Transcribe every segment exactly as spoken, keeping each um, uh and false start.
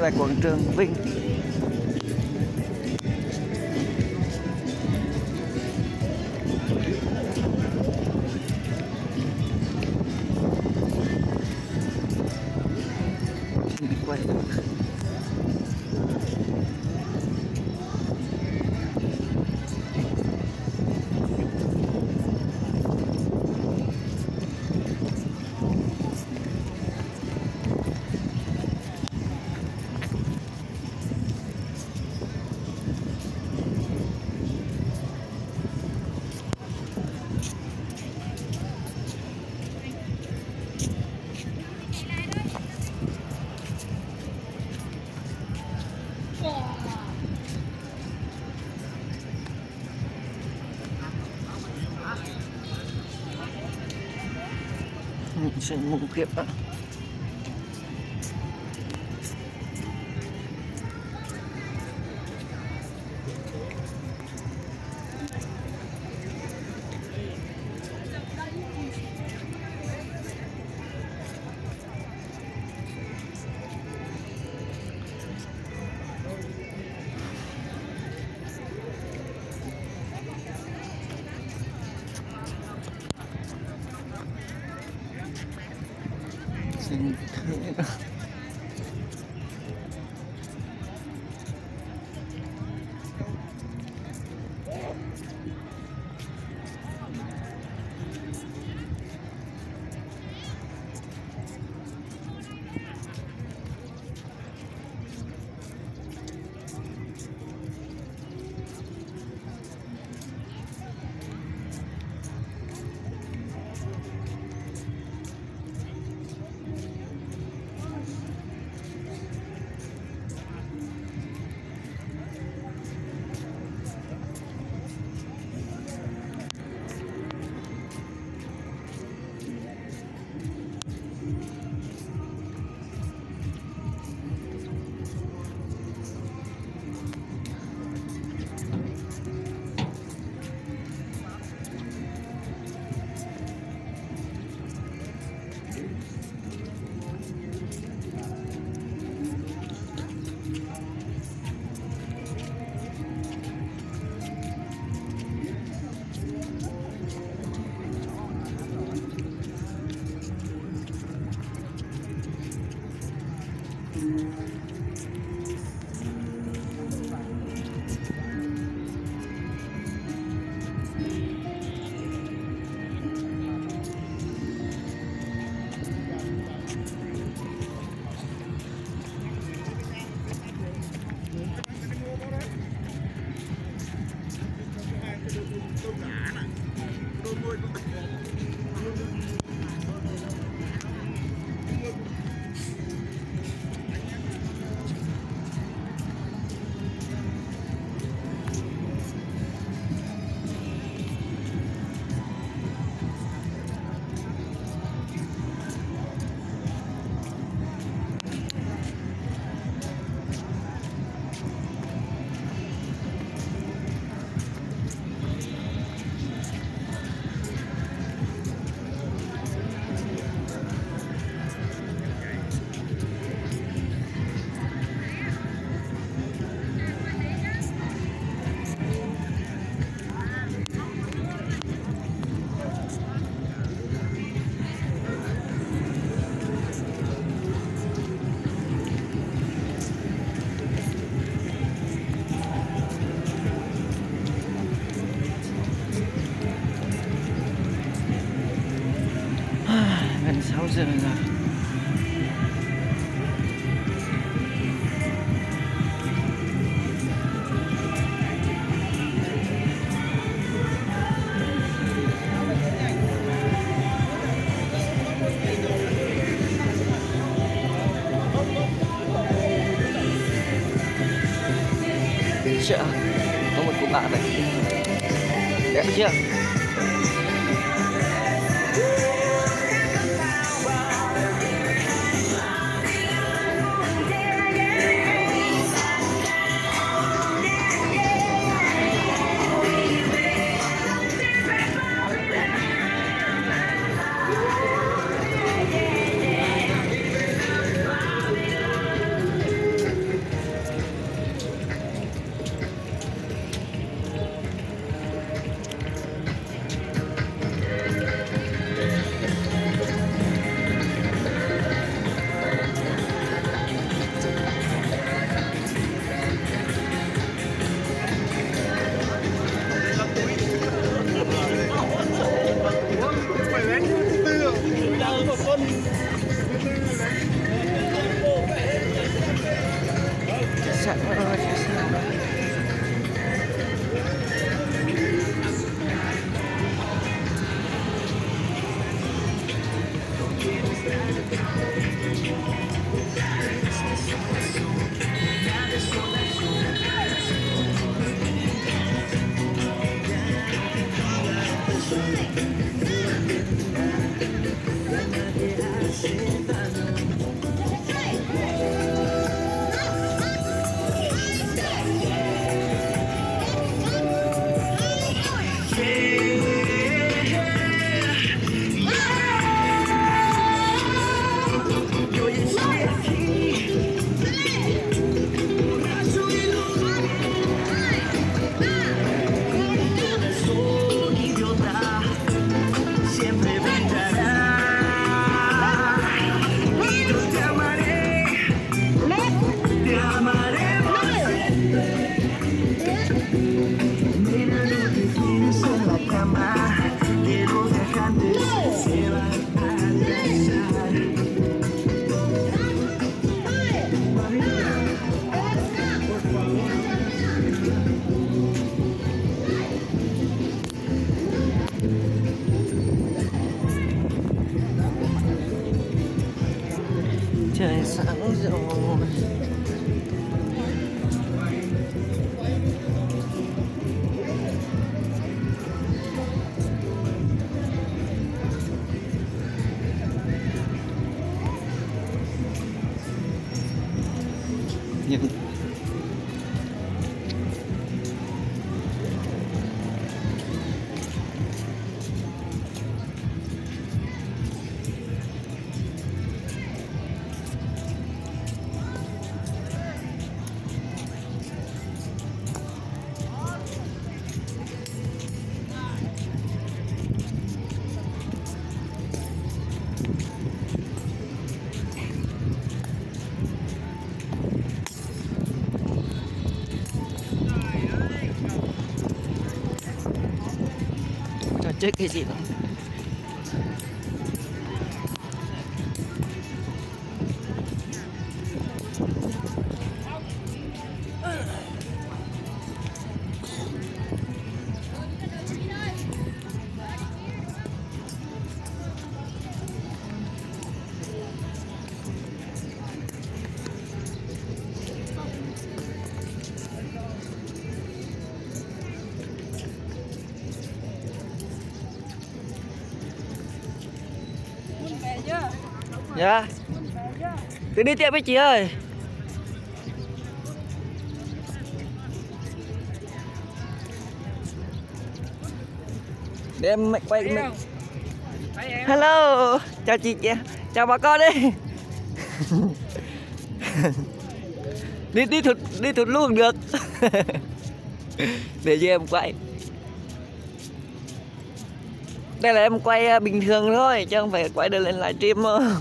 tại quảng trường Vinh. Quay sương mù kiếp á. Xin thưa gần sáu giờ rồi. Chợ có một cô bạn này đẹp chưa? Sẵn rồi. Trời sáng rồi. Nhưng chơi cái gì đó. Dạ. Cứ đi tiếp với chị ơi. Để em quay mình. Hello, chào chị, chị. Chào bà con đi. đi đi thụt đi thụt luôn được. Để cho em quay. Đây là em quay bình thường thôi, chứ không phải quay được lên livestream mà.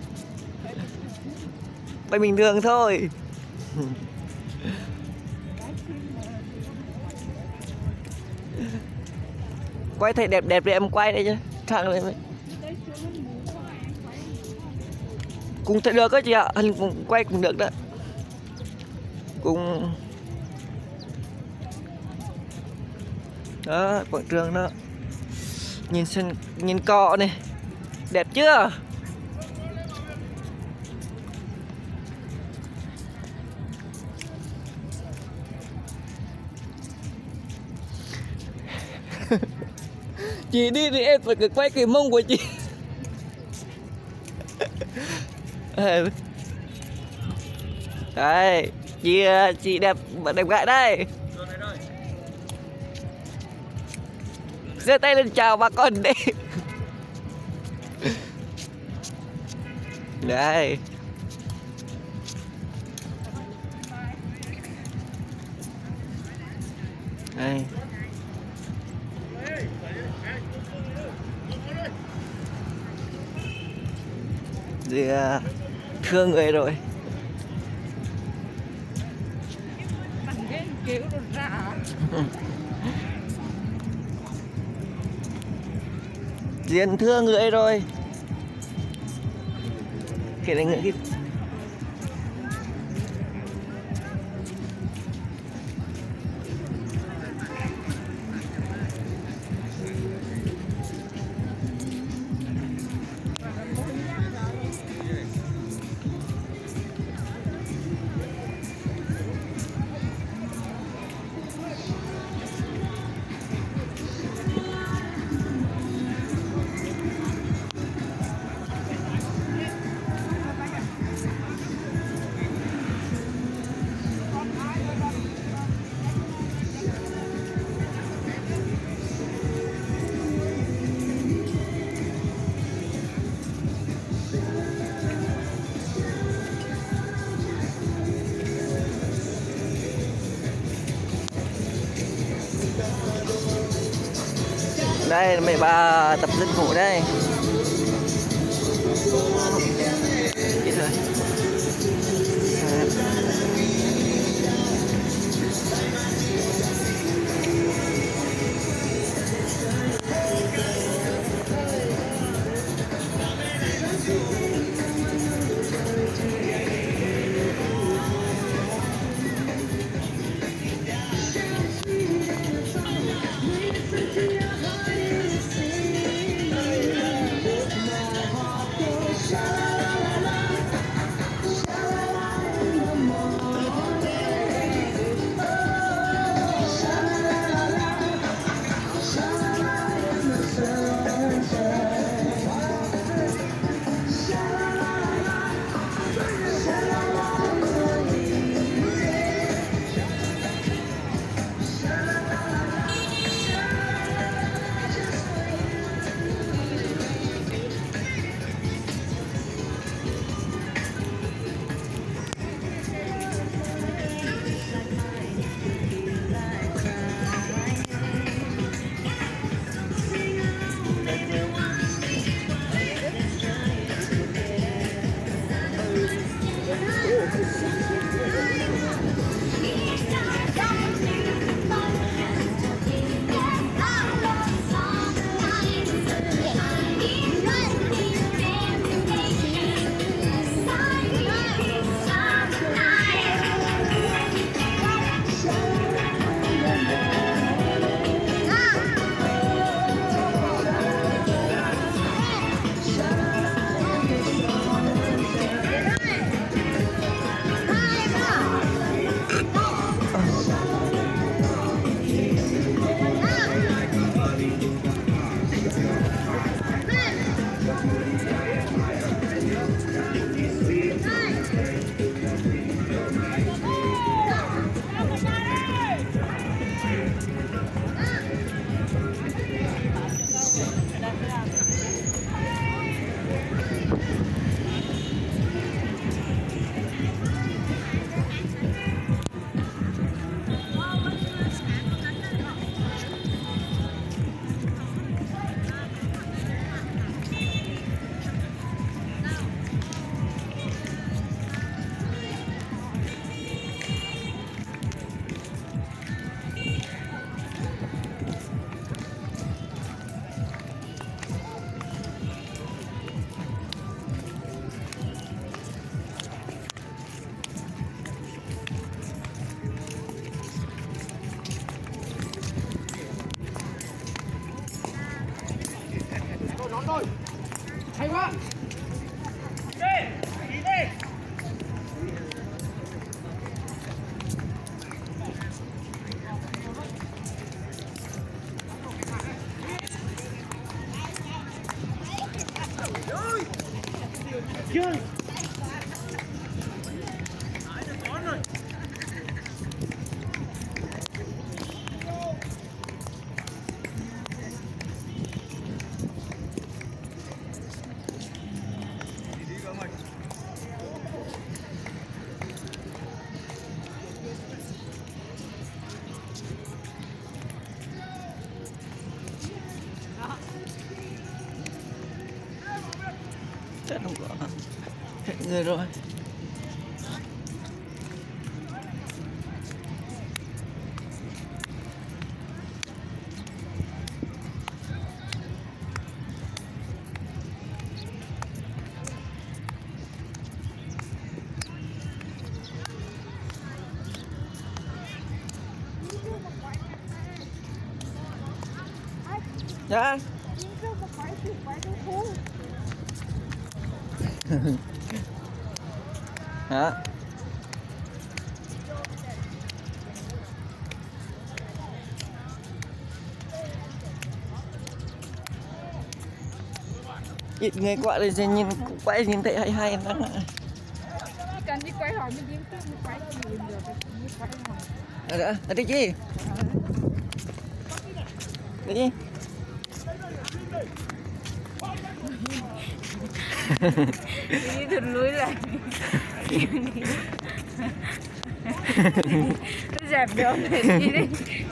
Quay bình thường thôi. Quay thấy đẹp đẹp thì em quay đây chứ. Thẳng lên vậy. Cũng thấy được đó chị ạ, anh cũng quay cũng được đó. Cũng đó, quảng trường đó. Nhìn sân, nhìn cọ này. Đẹp chưa? Chị đi thì em phải quay cái mông của chị. Đây, chị chị đẹp đẹp gái đây. Giơ tay lên chào bà con đi. Đây. Đây. Thì uh, thương người rồi. Diện thương người rồi. Kể lại ngựa kia. Đây mấy bà tập dân phụ đây. Vậy thôi. Hay quá. Đi, đi đi. Chơi. Chắc không có hết người rồi. Dạ. Hả? Ít người qua đây sẽ nhìn quay nhìn thấy hay hay lắm. Cần đi quay hỏi mình kiếm trước quay nhìn được đi quay hỏi. Ở đó, ở đây chi? Đây chi? Đi thụt lưới lại. Nó dẹp được để đi đi.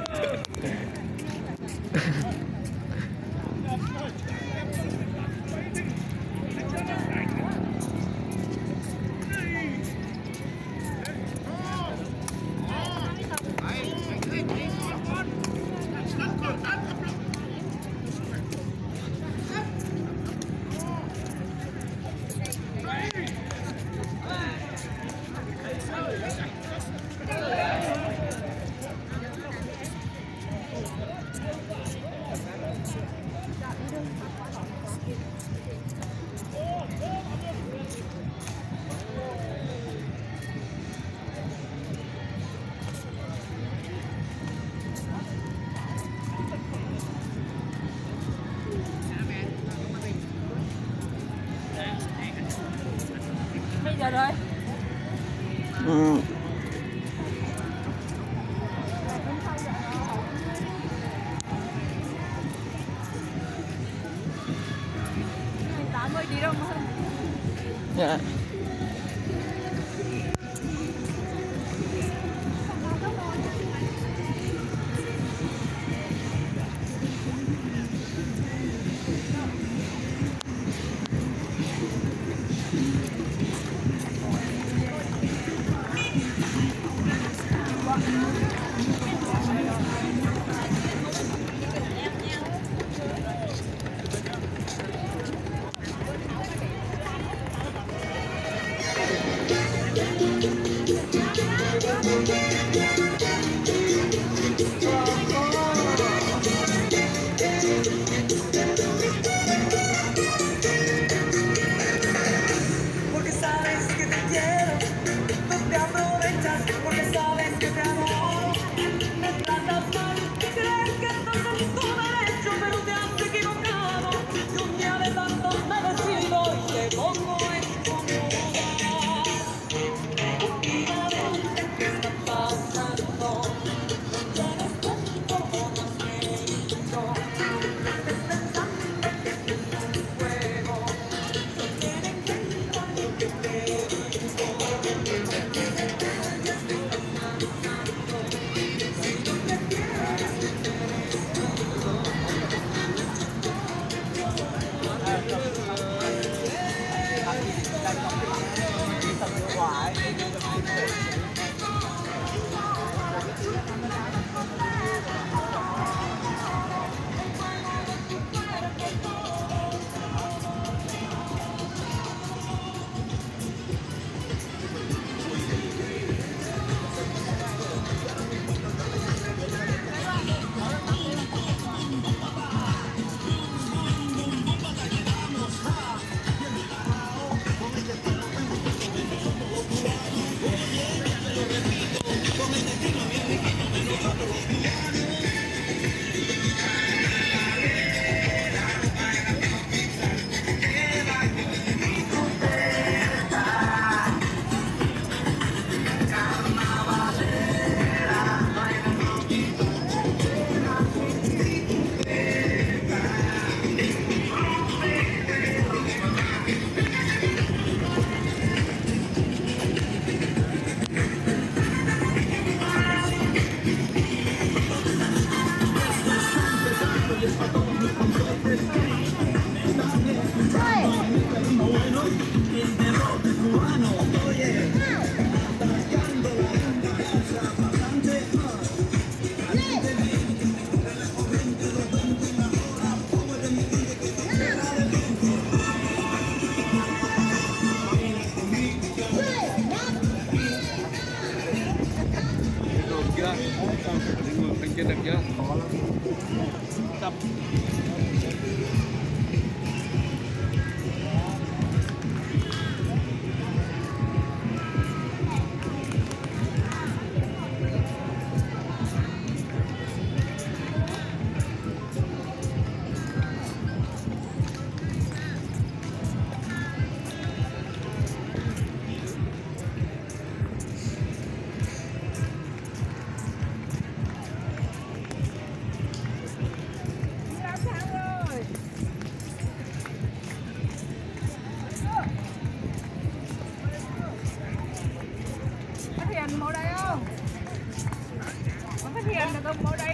Bây giờ rồi. Ừ. tám mươi đi đâu mà. Dạ. Porque sabes que te quiero, no te aprovechas, porque sabes que te amo. Me tratas mal, crees que estás en tu derecho, pero te has equivocado. Que un día de tantos me decido y te pongo en comodidad. Últimamente, ¿qué está pasando? No tienes tanto como has querido. Estés pensando que es un juego. No tienen que entrar lo que te đàn ông ở đây